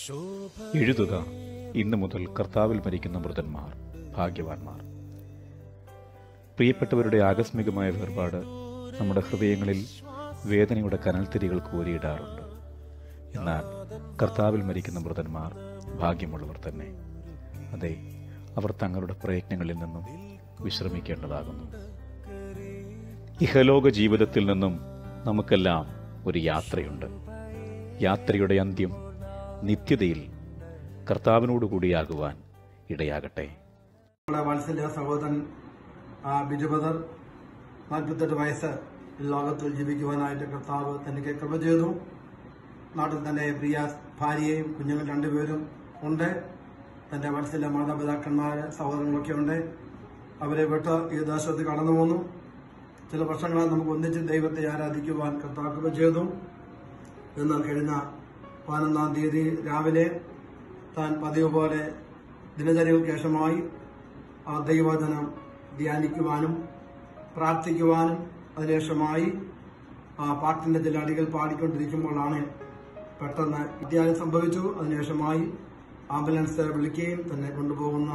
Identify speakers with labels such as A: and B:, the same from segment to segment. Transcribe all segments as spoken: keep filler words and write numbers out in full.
A: എഴുതുക, ഇന്നു മുതൽ കർത്താവിൽ മരിക്കുന്ന മൃതന്മാർ ഭാഗ്യവാന്മാർ. പ്രിയപ്പെട്ടവരുടെ ആകസ്മികമായ വേർപാട് നമ്മുടെ ഹൃദയങ്ങളിൽ വേദനയുടെ കനൽത്തിരികൾ കോരിയിടാറുണ്ട്. എന്നാൽ കർത്താവിൽ മരിക്കുന്ന മൃതന്മാർ ഭാഗ്യമുള്ളവർ തന്നെ. അതെ, അവർ തങ്ങളുടെ പ്രയത്നങ്ങളിൽ നിന്നും വിശ്രമിക്കേണ്ടതാകുന്നു. ഇഹലോക ജീവിതത്തിൽ നിന്നും നമുക്കെല്ലാം ഒരു യാത്രയുണ്ട്. യാത്രയുടെ അന്ത്യം നിത്യതയിൽ കർത്താവിനോടുകൂടിയാകുവാൻ ഇടയാകട്ടെ.
B: നമ്മുടെ വാത്സല്യ സഹോദരൻ ബിജു ബ്രദർ നാൽപ്പത്തെട്ട് വയസ്സ് ലോകത്തിൽ ജീവിക്കുവാനായിട്ട് കർത്താവ് തനിക്ക് കൃപ ചെയ്തു. നാട്ടിൽ തന്റെ പ്രിയ ഭാര്യയും കുഞ്ഞുങ്ങൾ രണ്ടുപേരും ഉണ്ട്. തന്റെ വാത്സല്യ മാതാപിതാക്കന്മാര് സഹോദരങ്ങളൊക്കെ ഉണ്ട്. അവരെ വിട്ട് ഈ ദേശത്ത് കടന്നു പോന്നു. ചില വർഷങ്ങളായി നമുക്ക് ഒന്നിച്ച് ദൈവത്തെ ആരാധിക്കുവാൻ കർത്താവ് കൃപ ചെയ്തു. എന്നാൽ കഴിഞ്ഞ പതിനൊന്നാം തീയതി രാവിലെ താൻ പതിവ് പോലെ ദിനചര്യകൾക്ക് ശേഷമായി ആ ദൈവവചനം ധ്യാനിക്കുവാനും പ്രാർത്ഥിക്കുവാനും അതിനുശേഷമായി ആ പാട്ടിന്റെ ചില അടികൾ പാടിക്കൊണ്ടിരിക്കുമ്പോഴാണ് പെട്ടെന്ന് വിദ്യാലയം സംഭവിച്ചു. അതിനുശേഷമായി ആംബുലൻസ് വിളിക്കുകയും തന്നെ കൊണ്ടുപോകുന്ന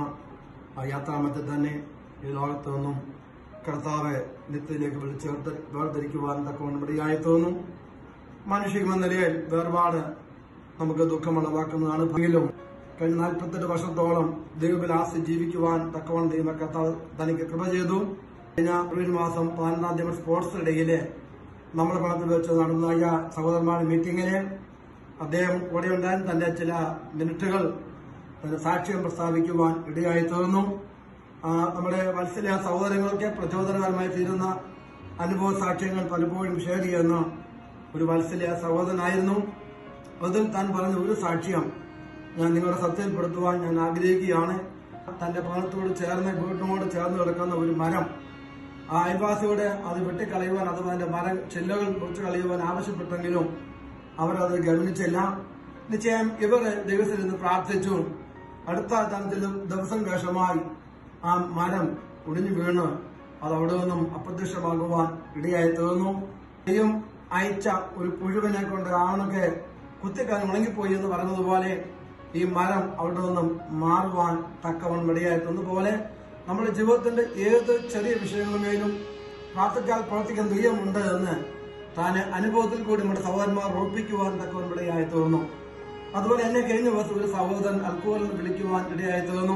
B: ആ യാത്രാമത്തിൽ തന്നെ ഈ ലോകത്തു നിന്നും കർത്താവ് നിത്യത്തിലേക്ക് വിളിച്ചേർത്ത് വേർതിരിക്കുവാൻ തക്കവണ്ണം ഇടയായി തോന്നും. മാനുഷികമെന്ന നിലയിൽ വേർപാട് നമുക്ക് ദുഃഖമുളവാക്കുന്നതാണ്. എങ്കിലും കഴിഞ്ഞ നാൽപ്പത്തെട്ട് വർഷത്തോളം ദൈവവിലാസി ജീവിക്കുവാൻ തക്കവണ്ണം ദൈവ കർത്താവ് തനിക്ക് കൃപ ചെയ്തു. കഴിഞ്ഞ ഒരു മാസം പതിനൊന്നാം തീയതി സ്പോർട്സ് ഇടയില് നമ്മുടെ പണത്തിൽ വെച്ച് നടന്ന സഹോദരന്മാരുടെ മീറ്റിംഗിന് അദ്ദേഹം കൂടെ ഉണ്ടായി തന്റെ ചില മിനിറ്റുകൾ തന്റെ സാക്ഷ്യം പ്രസ്താവിക്കുവാൻ ഇടയായി തീർന്നു. നമ്മുടെ വാത്സല്യ സഹോദരങ്ങൾക്ക് പ്രചോദനകരമായി തീരുന്ന അനുഭവ സാക്ഷ്യങ്ങൾ പലപ്പോഴും ഷെയർ ചെയ്യുന്ന ഒരു വാത്സല്യ സഹോദരനായിരുന്നു. അതിൽ താൻ പറഞ്ഞ ഒരു സാക്ഷ്യം ഞാൻ നിങ്ങളുടെ ശ്രദ്ധയിൽപ്പെടുത്തുവാൻ ഞാൻ ആഗ്രഹിക്കുകയാണ്. തന്റെ ഭവനത്തോട് ചേർന്ന് വീട്ടിനോട് ചേർന്ന് കിടക്കുന്ന ഒരു മരം ആ അയൽവാസിയോട് അത് വെട്ടിക്കളയുവാൻ അഥവാ അതിന്റെ മരം ചില്ലകൾ മുറിച്ചു കളയുവാൻ ആവശ്യപ്പെട്ടെങ്കിലും അവരത് ഗവനിച്ചില്ല. നിശ്ചയം ഇവർ ദൈവത്തിൽ നിന്ന് പ്രാർത്ഥിച്ചു. അടുത്ത ചില ദിവസം ശേഷമായി ആ മരം ഒടിഞ്ഞു വീണ് അത് അവിടെ നിന്നും അപ്രത്യക്ഷമാകുവാൻ ഇടയായി തീർന്നു. ദൈവം അയച്ച ഒരു പുഴുവിനെ കൊണ്ട് ആവണൊക്കെ കുത്തിക്കാലം ഉണങ്ങിപ്പോയി എന്ന് പറഞ്ഞതുപോലെ ഈ മരം അവിടെ നിന്നും മാറുവാൻ തക്കവണ്ണം ഇടയായി തീർന്നതുപോലെ നമ്മുടെ ജീവിതത്തിന്റെ ഏത് ചെറിയ വിഷയങ്ങളുമേലും പ്രാർത്ഥിച്ചാൽ പ്രവർത്തിക്കാൻ ദൈവമുണ്ട് എന്ന് താൻ അനുഭവത്തിൽ കൂടി നമ്മുടെ സഹോദരന്മാർ ഉറപ്പിക്കുവാൻ തക്കവണ്ണം ഇടയായി തീർന്നു. അതുപോലെ എന്നെ കഴിഞ്ഞ ദിവസം ഒരു സഹോദരൻ അൽക്കോഹലിൽ വിളിക്കുവാൻ ഇടയായി തീർന്നു.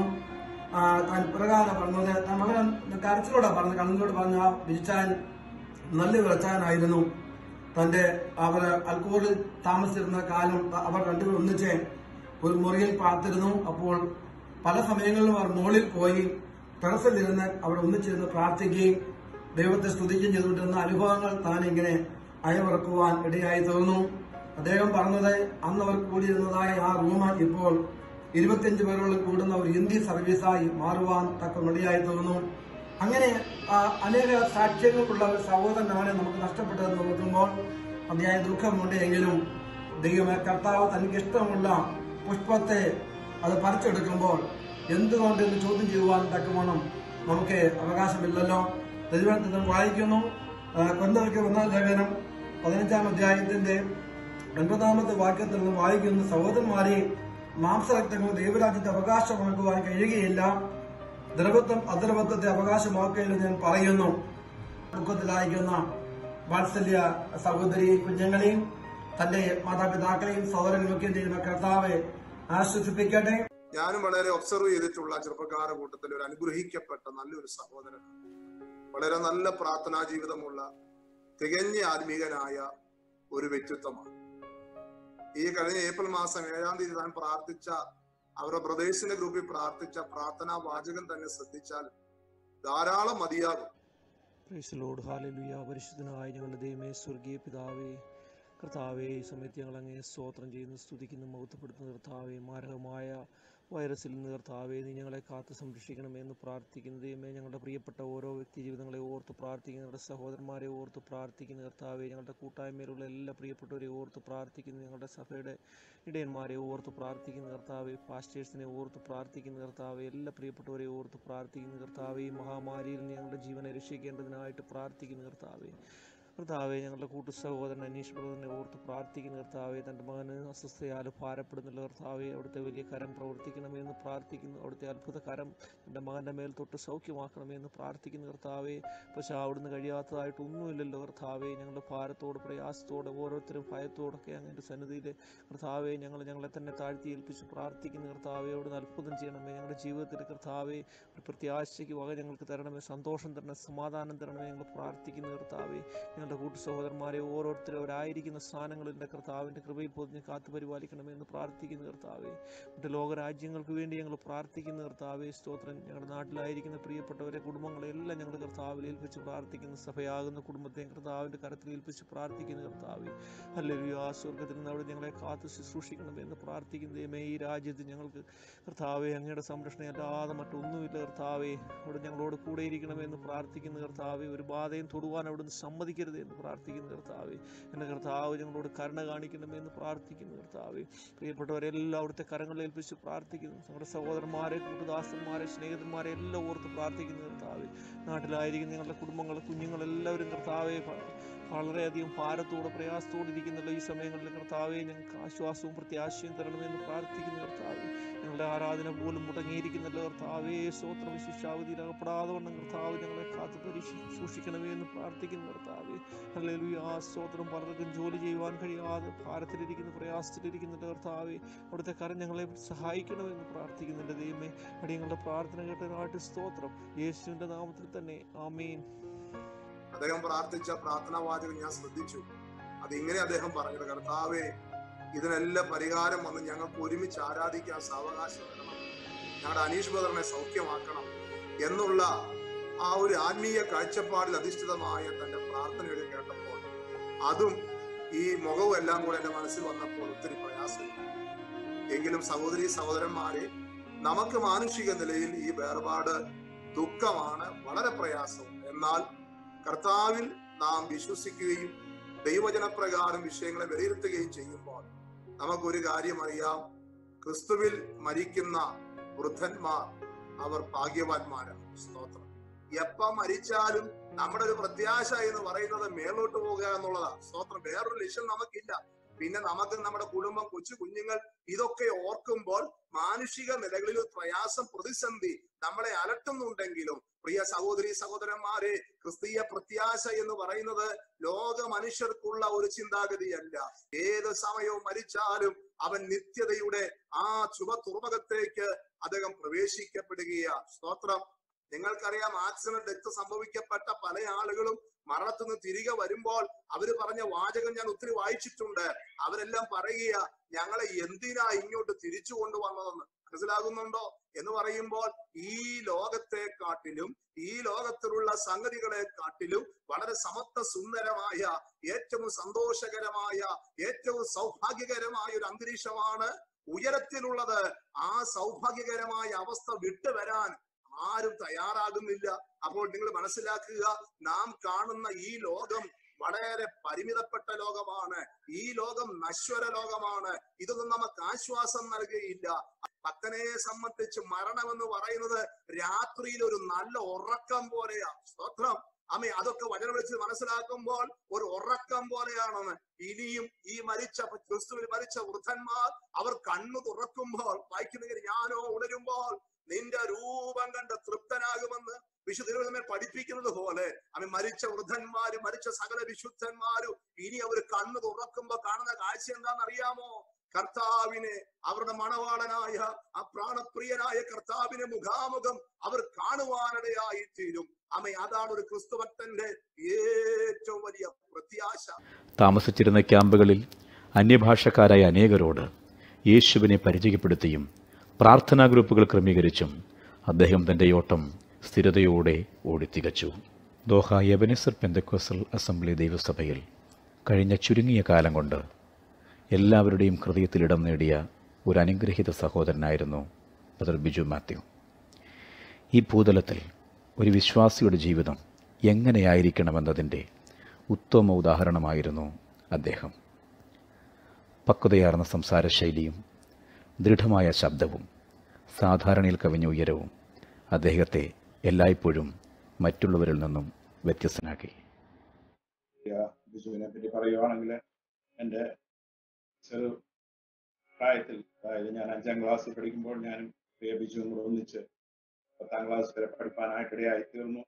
B: താൻ പ്രകാരം പറഞ്ഞത് മകൻ കരച്ചിലൂടെ പറഞ്ഞു കണ്ണിലൂടെ പറഞ്ഞ വിളിച്ചാൻ നല്ല വിളച്ചാനായിരുന്നു. തന്റെ അവർ അൽക്കോഹലിൽ താമസിച്ചിരുന്ന കാലം അവർ രണ്ടുപേരും ഒന്നിച്ച് ഒരു മുറിയിൽ പാർത്തിരുന്നു. അപ്പോൾ പല സമയങ്ങളിലും അവർ മുകളിൽ പോയി ടെറസിലിരുന്ന് അവിടെ ഒന്നിച്ചിരുന്ന് പ്രാർത്ഥിക്കുകയും ദൈവത്തെ സ്തുതിക്കുകയും ചെയ്തുകൊണ്ടിരുന്ന അനുഭവങ്ങൾ താൻ ഇങ്ങനെ അയവിറക്കുവാൻ ഇടയായി തീർന്നു. അദ്ദേഹം പറഞ്ഞത് അന്ന് അവർ കൂടിയിരുന്നതായ ആ റൂം ഇപ്പോൾ ഇരുപത്തിയഞ്ച് പേരോളം കൂടുന്ന ഒരു ഹിന്ദി സർവീസായി മാറുവാൻ തക്ക ഇടയായി തീർന്നു. അങ്ങനെ അനേക സാക്ഷ്യങ്ങൾക്കുള്ള ഒരു സഹോദരനാണ് നമുക്ക് നഷ്ടപ്പെട്ടതെന്ന് നോക്കുമ്പോൾ അതിയായ ദുഃഖമുണ്ട്. എങ്കിലും ദൈവമേ കർത്താവ് തനിക്ക് ഇഷ്ടമുള്ള പുഷ്പത്തെ അത് പറിച്ചെടുക്കുമ്പോൾ എന്തുകൊണ്ട് എന്ന് ചോദ്യം ചെയ്യുവാൻ തക്കവണ്ണം നമുക്ക് അവകാശമില്ലല്ലോ. ദൈവത്തിൽ വായിക്കുന്നു. കൊന്തവയ്ക്ക് ഒന്നാം ലേഖനം പതിനഞ്ചാം അധ്യായത്തിന്റെ ഒൻപതാമത്തെ വാക്യത്തിൽ നിന്ന് വായിക്കുന്ന സഹോദരന്മാരെ മാംസരക്തങ്ങൾ ദൈവരാജ്യത്തെ അവകാശമാക്കുവാൻ കഴിയുകയില്ല. ദ്രവത്വം അദ്രവത്വത്തെ അവകാശമാക്കുകയില്ല ഞാൻ പറയുന്നു. ദുഃഖത്തിലായിരിക്കുന്ന വാത്സല്യ സഹോദരി കുഞ്ഞുങ്ങളെയും തന്റെ മാതാപിതാക്കളെയും സഹോദരങ്ങളൊക്കെയും ചെയ്യുന്ന കർത്താവെ ആശ്വസിപ്പിക്കട്ടെ.
C: ഞാനും വളരെ ഒബ്സർവ് ചെയ്തിട്ടുള്ള ചെറുപ്പക്കാരുടെ കൂട്ടത്തിൽ ഒരു അനുഗ്രഹിക്കപ്പെട്ട നല്ലൊരു സഹോദരൻ, വളരെ നല്ല പ്രാർത്ഥനാ ജീവിതമുള്ള തികഞ്ഞ ആത്മീകനായ ഒരു വ്യക്തിത്വമാണ്. ഈ കഴിഞ്ഞ ഏപ്രിൽ മാസം ഏഴാം തീയതി താൻ പ്രാർത്ഥിച്ച അവരുടെ ബ്രദേഴ്സിന്റെ ഗ്രൂപ്പിൽ പ്രാർത്ഥിച്ച പ്രാർത്ഥനാ വാചകം തന്നെ ശ്രദ്ധിച്ചാൽ ധാരാളം മതിയാകും.
D: പരിശുദ്ധനായ ഞങ്ങളുടെ ദൈവമേ, സ്വർഗീയ പിതാവേ, കർത്താവെ, ഈ സമയത്ത് ഞങ്ങൾ അങ്ങേ സ്തോത്രം ചെയ്യുന്നു, സ്തുതിക്കുന്നു, മഹത്വപ്പെടുത്തുന്ന കർത്താവെ, മാരകമായ വൈറസിൽ നിന്ന് കർത്താവെ നീ ഞങ്ങളെ കാത്ത് സംരക്ഷിക്കണമെന്ന് പ്രാർത്ഥിക്കുന്നു. ദൈവമേ, ഞങ്ങളുടെ പ്രിയപ്പെട്ട ഓരോ വ്യക്തി ജീവിതങ്ങളെ ഓർത്ത് പ്രാർത്ഥിക്കുന്നു, ഞങ്ങളുടെ സഹോദരന്മാരെ ഓർത്ത് പ്രാർത്ഥിക്കുന്നു കർത്താവെ, ഞങ്ങളുടെ കൂട്ടായ്മയിലുള്ള എല്ലാ പ്രിയപ്പെട്ടവരെ ഓർത്ത് പ്രാർത്ഥിക്കുന്നു, ഞങ്ങളുടെ സഭയുടെ ഇടയന്മാരെ ഓർത്ത് പ്രാർത്ഥിക്കുന്നു കർത്താവെ, പാസ്റ്റേഴ്സിനെ ഓർത്ത് പ്രാർത്ഥിക്കുന്നു കർത്താവെ, എല്ലാ പ്രിയപ്പെട്ടവരെ ഓർത്ത് പ്രാർത്ഥിക്കുന്നു കർത്താവെ. ഈ മഹാമാരിയിൽ നിന്ന് ഞങ്ങളുടെ ജീവനെ രക്ഷിക്കേണ്ടതിനായിട്ട് പ്രാർത്ഥിക്കുന്നു കർത്താവെ. കർത്താവെ ഞങ്ങളുടെ കൂട്ടു സഹോദരൻ അനീഷ് ബ്രദറിനെ ഓർത്ത് പ്രാർത്ഥിക്കുന്ന കർത്താവെ, തൻ്റെ മകന് അസ്വസ്ഥയാൽ ഭാരപ്പെടുന്നുള്ള കർത്താവെ, അവിടുത്തെ വലിയ കരം പ്രവർത്തിക്കണമെന്ന് പ്രാർത്ഥിക്കുന്നു. അവിടുത്തെ അത്ഭുത കരം എൻ്റെ മകൻ്റെ മേൽ തൊട്ട് സൗഖ്യമാക്കണമെന്ന് പ്രാർത്ഥിക്കുന്ന കർത്താവെ. പക്ഷേ അവിടുന്ന് കഴിയാത്തതായിട്ട് ഒന്നുമില്ലല്ലോ കർത്താവെ. ഞങ്ങളുടെ ഭാരത്തോട് പ്രയാസത്തോടെ ഓരോരുത്തരും ഭയത്തോടൊക്കെ അങ്ങൻ്റെ സന്നിധിയിൽ കർത്താവെ ഞങ്ങൾ ഞങ്ങളെ തന്നെ താഴ്ത്തി ഏൽപ്പിച്ച് പ്രാർത്ഥിക്കുന്ന കർത്താവെ, അവിടുന്ന് അത്ഭുതം ചെയ്യണമേ. ഞങ്ങളുടെ ജീവിതത്തിൽ കർത്താവെ ഒരു പ്രത്യാശയ്ക്ക് വക ഞങ്ങൾക്ക് തരണമേ, സന്തോഷം തരണമേ, സമാധാനം തരണമേ. ഞങ്ങൾ പ്രാർത്ഥിക്കുന്ന കർത്താവെ, ഞങ്ങളുടെ കൂട്ടു സഹോദരന്മാരെ ഓരോരുത്തരും അവരായിരിക്കുന്ന സ്ഥാനങ്ങളിൽ കർത്താവിൻ്റെ കൃപയിൽ പൊതിഞ്ഞ് കാത്തു പരിപാലിക്കണമേ എന്ന് പ്രാർത്ഥിക്കുന്ന കർത്താവെ. മറ്റ് ലോകരാജ്യങ്ങൾക്ക് വേണ്ടി ഞങ്ങൾ പ്രാർത്ഥിക്കുന്ന കർത്താവെ. സ്തോത്രം. ഞങ്ങളുടെ നാട്ടിലായിരിക്കുന്ന പ്രിയപ്പെട്ടവരെ കുടുംബങ്ങളെല്ലാം ഞങ്ങൾ കർത്താവിൽ ഏൽപ്പിച്ച് പ്രാർത്ഥിക്കുന്ന സഭയാകുന്ന കുടുംബത്തെ കർത്താവിൻ്റെ കരത്തിൽ ഏൽപ്പിച്ച് പ്രാർത്ഥിക്കുന്ന കർത്താവെ. ഹല്ലേലൂയ. സ്വർഗ്ഗത്തിൽ നിന്ന് അവിടെ ഞങ്ങളെ കാത്തു ശുശ്രൂഷിക്കണമേ എന്ന് പ്രാർത്ഥിക്കുന്ന ദൈവമേ, ഈ രാജ്യത്ത് ഞങ്ങൾക്ക് കർത്താവെ അങ്ങയുടെ സംരക്ഷണം അല്ലാതെ മറ്റൊന്നുമില്ല കർത്താവെ. അവിടെ ഞങ്ങളോട് കൂടെ ഇരിക്കണമേ എന്ന് പ്രാർത്ഥിക്കുന്ന കർത്താവെ. ഒരു ബാധയും തൊടുവാൻ അവിടുന്ന് സമ്മതിക്കരുത് എന്ന് പ്രാർത്ഥിക്കുന്ന കർത്താവെ. എൻ്റെ കർത്താവ് ഞങ്ങളോട് കരുണ കാണിക്കണമേ എന്ന് പ്രാർത്ഥിക്കുന്ന കർത്താവെ. പ്രിയപ്പെട്ടവരെല്ലാം അവിടുത്തെ കരങ്ങളിൽ ഏൽപ്പിച്ച് പ്രാർത്ഥിക്കുന്നു. ഞങ്ങളുടെ സഹോദരന്മാരെ, കൂട്ടുദാസന്മാരെ, സ്നേഹിതന്മാരെ എല്ലാം ഓർത്ത് പ്രാർത്ഥിക്കുന്ന കർത്താവെ. നാട്ടിലായിരിക്കുന്ന ഞങ്ങളുടെ കുടുംബങ്ങൾ, കുഞ്ഞുങ്ങളെല്ലാവരും കർത്താവെ വളരെയധികം ഭാരത്തോടെ പ്രയാസത്തോടെ ഇരിക്കുന്നുള്ള ഈ സമയങ്ങളിൽ കർത്താവെ ഞങ്ങൾക്ക് ആശ്വാസവും പ്രത്യാശയും തരണമെന്ന് പ്രാർത്ഥിക്കുന്ന കർത്താവെ. ഞങ്ങളുടെ ആരാധന പോലും മുടങ്ങിയിരിക്കുന്നല്ലോ കർത്താവേ. സ്തോത്രം. ശിക്ഷാവിധിയിൽ അകപ്പെടാതെ വണ്ണം കർത്താവ് ഞങ്ങളെ കാത്തു പരീക്ഷ സൂക്ഷിക്കണമേ എന്ന് പ്രാർത്ഥിക്കുന്ന കർത്താവെ. ഹല്ലേലൂയ. സ്തോത്രം. പലർക്കും ജോലി ചെയ്യുവാൻ കഴിയാതെ ഭാരത്തിലിരിക്കുന്ന പ്രയാസത്തിലിരിക്കുന്ന കർത്താവെ, അവിടുത്തെ കരം ഞങ്ങളെ സഹായിക്കണമെന്ന് പ്രാർത്ഥിക്കുന്നുണ്ട് ദൈവമേ. അടിയങ്ങളുടെ പ്രാർത്ഥന കേട്ടതിനായിട്ട് സ്തോത്രം. യേശുവിന്റെ നാമത്തിൽ തന്നെ ആമേൻ.
C: അദ്ദേഹം പ്രാർത്ഥിച്ച പ്രാർത്ഥനാ വാചകം ഞാൻ ശ്രദ്ധിച്ചു. അത് ഇങ്ങനെ അദ്ദേഹം പറഞ്ഞത്: കർത്താവേ, ഇതിനെല്ലാം പരിഹാരം വന്ന് ഞങ്ങൾക്ക് ഒരുമിച്ച് ആരാധിക്കാൻ സാവകാശം തരണം, ഞങ്ങളുടെ അനീഷ് ബ്രദറിനെ സൗഖ്യമാക്കണം എന്നുള്ള ആ ഒരു ആത്മീയ കാഴ്ചപ്പാടിൽ അധിഷ്ഠിതമായ തന്റെ പ്രാർത്ഥനകൾ കേട്ടപ്പോൾ അതും ഈ മുഖവും എല്ലാം കൂടെ എന്റെ മനസ്സിൽ വന്നപ്പോൾ ഒത്തിരി പ്രയാസം. എങ്കിലും സഹോദരി സഹോദരന്മാരെ, നമുക്ക് മാനുഷിക നിലയിൽ ഈ വേർപാട് ദുഃഖമാണ്, വളരെ പ്രയാസവും. എന്നാൽ കർത്താവിൽ നാം വിശ്വസിക്കുകയും ദൈവജനപ്രകാരം വിഷയങ്ങളെ വിലയിരുത്തുകയും ചെയ്യുമ്പോൾ നമുക്കൊരു കാര്യം അറിയാം: ക്രിസ്തുവിൽ മരിക്കുന്ന വൃദ്ധന്മാർ അവർ ഭാഗ്യവാന്മാരാണ്. സ്തോത്രം. എപ്പം മരിച്ചാലും നമ്മുടെ ഒരു പ്രത്യാശ എന്ന് പറയുന്നത് മേലോട്ട് പോകുക എന്നുള്ളതാണ്. സ്തോത്രം. വേറൊരു ലക്ഷ്യം നമുക്കില്ല. പിന്നെ നമുക്ക് നമ്മുടെ കുടുംബം, കൊച്ചു കുഞ്ഞുങ്ങൾ, ഇതൊക്കെ ഓർക്കുമ്പോൾ മാനുഷിക നിലകളിൽ പ്രയാസം, പ്രതിസന്ധി നമ്മളെ അലട്ടുന്നുണ്ടെങ്കിലും പ്രിയ സഹോദരി സഹോദരന്മാരെ, ക്രിസ്തീയ പ്രത്യാശ എന്ന് പറയുന്നത് ലോക മനുഷ്യർക്കുള്ള ഒരു ചിന്താഗതിയല്ല. ഏത് സമയവും മരിച്ചാലും അവൻ നിത്യതയുടെ ആ ശുഭ തുറമുഖത്തേക്ക് അദ്ദേഹം പ്രവേശിക്കപ്പെടുകയാണ്. സ്തോത്രം. നിങ്ങൾക്കറിയാം, ആക്സിഡന്റ് ഡെത്ത് സംഭവിക്കപ്പെട്ട പല ആളുകളും മരണത്തിൽ നിന്ന് തിരികെ വരുമ്പോൾ അവര് പറഞ്ഞ വാചകം ഞാൻ ഒത്തിരി വായിച്ചിട്ടുണ്ട്. അവരെല്ലാം പറയുക, ഞങ്ങളെ എന്തിനാ ഇങ്ങോട്ട് തിരിച്ചു കൊണ്ടുവന്നതെന്ന്. മനസ്സിലാകുന്നുണ്ടോ എന്ന് പറയുമ്പോൾ ഈ ലോകത്തെക്കാട്ടിലും ഈ ലോകത്തിലുള്ള സംഗതികളെ കാട്ടിലും വളരെ സമത്വ സുന്ദരമായ, ഏറ്റവും സന്തോഷകരമായ, ഏറ്റവും സൗഭാഗ്യകരമായ ഒരു അന്തരീക്ഷമാണ് ഉയരത്തിലുള്ളത്. ആ സൗഭാഗ്യകരമായ അവസ്ഥ വിട്ടുവരാൻ ആരും തയ്യാറാകുന്നില്ല. അപ്പോൾ നിങ്ങൾ മനസ്സിലാക്കുക, നാം കാണുന്ന ഈ ലോകം വളരെ പരിമിതപ്പെട്ട ലോകമാണ്. ഈ ലോകം നശ്വര ലോകമാണ്. ഇതൊന്നും നമുക്ക് ആശ്വാസം നൽകുകയില്ല. ഭക്തനെ സംബന്ധിച്ച് മരണമെന്ന് പറയുന്നത് രാത്രിയിൽ ഒരു നല്ല ഉറക്കം പോലെയാ. സ്തോത്രം. അമ്മ അതൊക്കെ വചനം വെച്ച് മനസ്സിലാക്കുമ്പോൾ ഒരു ഉറക്കം പോലെയാണെന്ന്. ഇനിയും ഈ മരിച്ച ക്രിസ്തുവിൽ മരിച്ച വൃദ്ധന്മാർ അവർ കണ്ണു തുറക്കുമ്പോൾ വായിക്കുന്നെങ്കിൽ, ഞാനോ ഉണരുമ്പോൾ നിന്റെ രൂപം കണ്ട് തൃപ്തനാകുമെന്ന് വിശുദ്ധ പഠിപ്പിക്കുന്നത് പോലെ അവൻ മരിച്ച വൃദ്ധന്മാരും മരിച്ച സകല വിശുദ്ധന്മാരും ഇനി അവർ കണ്ണു തുറക്കുമ്പോ കാണുന്ന കാഴ്ച എന്താണെന്ന് അറിയാമോ? കർത്താവിനെ, അവരുടെ മണവാളനായ ആ പ്രാണപ്രിയനായ കർത്താവിനെ മുഖാമുഖം അവർ കാണുവാനിടയായി തീരും. അമ്മ അതാണ് ഒരു ക്രിസ്തുഭക്തന്റെ ഏറ്റവും വലിയ പ്രത്യാശ.
A: താമസിച്ചിരുന്ന ക്യാമ്പുകളിൽ അന്യഭാഷക്കാരായ അനേകരോട് യേശുവിനെ പരിചയപ്പെടുത്തിയും പ്രാർത്ഥനാ ഗ്രൂപ്പുകൾ ക്രമീകരിച്ചും അദ്ദേഹം തൻ്റെ ഓട്ടം സ്ഥിരതയോടെ ഓടിത്തികച്ചു. ദോഹ എബനെസർ പെന്തക്കോസ്റ്റൽ അസംബ്ലി ദൈവസഭയിൽ കഴിഞ്ഞ ചുരുങ്ങിയ കാലം കൊണ്ട് എല്ലാവരുടെയും ഹൃദയത്തിൽ ഇടം നേടിയ ഒരു അനുഗ്രഹീത സഹോദരനായിരുന്നു ബ്രദർ ബിജു മാത്യു. ഈ ഭൂതലത്തിൽ ഒരു വിശ്വാസിയുടെ ജീവിതം എങ്ങനെയായിരിക്കണമെന്നതിൻ്റെ ഉത്തമ ഉദാഹരണമായിരുന്നു അദ്ദേഹം. പക്വതയാർന്ന സംസാരശൈലിയും ദൃഢമായ ശബ്ദവും സാധാരണയിൽ കവിഞ്ഞ ഉയരവും അദ്ദേഹത്തെ എല്ലായ്പ്പോഴും മറ്റുള്ളവരിൽ നിന്നും വ്യത്യസ്തനാക്കി.
E: ബിജുവിനെ പറ്റി പറയുവാണെങ്കിൽ എൻ്റെ ചെറു പ്രായത്തിൽ, അതായത് ഞാൻ അഞ്ചാം ക്ലാസ്സിൽ പഠിക്കുമ്പോൾ ഞാനും പ്രിയ ബിജുവും കൂടെ ഒന്നിച്ച് പത്താം ക്ലാസ് വരെ പഠിപ്പാനായിട്ടിടയായി തീർന്നു.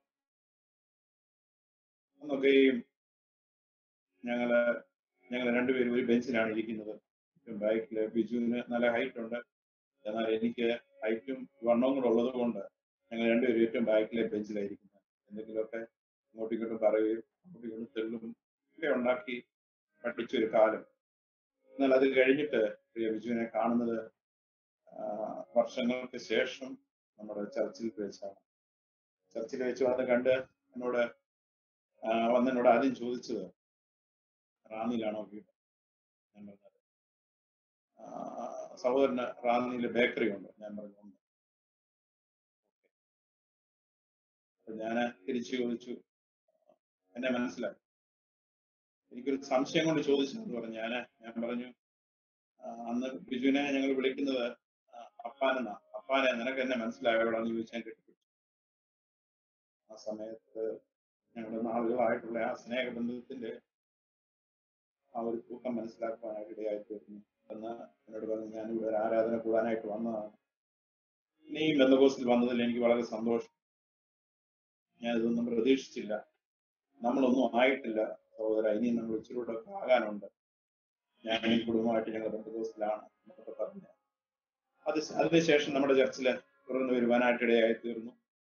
E: അന്നൊക്കെയും ഞങ്ങള് ഞങ്ങൾ രണ്ടുപേരും ഒരു ബെഞ്ചിലാണ് ഇരിക്കുന്നത്. ബൈക്കില് ബിജുവിന് നല്ല ഹൈറ്റ് ഉണ്ട്, എന്നാൽ എനിക്ക് ഹൈറ്റും വണ്ണവും കൂടെ ഉള്ളത് കൊണ്ട് ഞങ്ങൾ രണ്ടുപേരും ഏറ്റവും ബാക്കിലെ ബെഞ്ചിലായിരിക്കുന്നത്. എന്തെങ്കിലുമൊക്കെ അങ്ങോട്ടും ഇങ്ങോട്ടും പറയുകയും അങ്ങോട്ടും ഇങ്ങോട്ടും തെള്ളും ഒക്കെ ഉണ്ടാക്കി പഠിച്ചൊരു കാലം. എന്നാൽ അത് കഴിഞ്ഞിട്ട് പ്രിയ ബിജുവിനെ കാണുന്നത് വർഷങ്ങൾക്ക് ശേഷം നമ്മുടെ ചർച്ചിൽ വെച്ചാണ്. ചർച്ചിൽ വെച്ച് വന്ന് കണ്ട് എന്നോട് വന്ന് എന്നോട് ആദ്യം ചോദിച്ചത്, റാന്നിയിലാണോ വീട്? ഞാൻ പറഞ്ഞത് സഹോദരന് റാന്നിയിൽ ബേക്കറി ഉണ്ട്. ഞാൻ പറഞ്ഞു ഉണ്ട്. അപ്പൊ ഞാൻ തിരിച്ചു ചോദിച്ചു, എന്നെ മനസ്സിലായി. എനിക്കൊരു സംശയം കൊണ്ട് ചോദിച്ചെന്ന് പറഞ്ഞു. ഞാൻ ഞാൻ പറഞ്ഞു, അന്ന് ബിജുവിനെ ഞങ്ങൾ വിളിക്കുന്നത് അപ്പാനെന്നാ. അപ്പാനെ നിനക്ക് എന്നെ മനസ്സിലായോടാന്ന് ചോദിച്ചാൽ കെട്ടിപ്പിടിച്ചു. ആ സമയത്ത് ഞങ്ങളുടെ നാളുകളായിട്ടുള്ള ആ സ്നേഹബന്ധത്തിന്റെ ആ ഒരു തൂക്കം മനസ്സിലാക്കുവാനായിട്ട് ഇടയായി തീർന്നു എന്ന് എന്നോട് പറഞ്ഞു. ഞാനിവിടെ ഒരു ആരാധന കൂടാനായിട്ട് വന്നതാണ്. ഇനിയും ബന്ധകോസിൽ വന്നതിൽ എനിക്ക് വളരെ സന്തോഷം. ഞാൻ ഇതൊന്നും പ്രതീക്ഷിച്ചില്ല. നമ്മളൊന്നും ആയിട്ടില്ല സഹോദര, ഇനിയും നമ്മൾ ഇച്ചിരൂടെ ആകാനുണ്ട്. ഞാൻ ഈ കുടുംബമായിട്ട് ഞങ്ങൾ ബന്ധകോസിലാണ് എന്നൊക്കെ പറഞ്ഞു. അത് അതിനുശേഷം നമ്മുടെ ചർച്ചില് തുറന്നു വരുവാനായിട്ട് ഇടയായി തീർന്നു.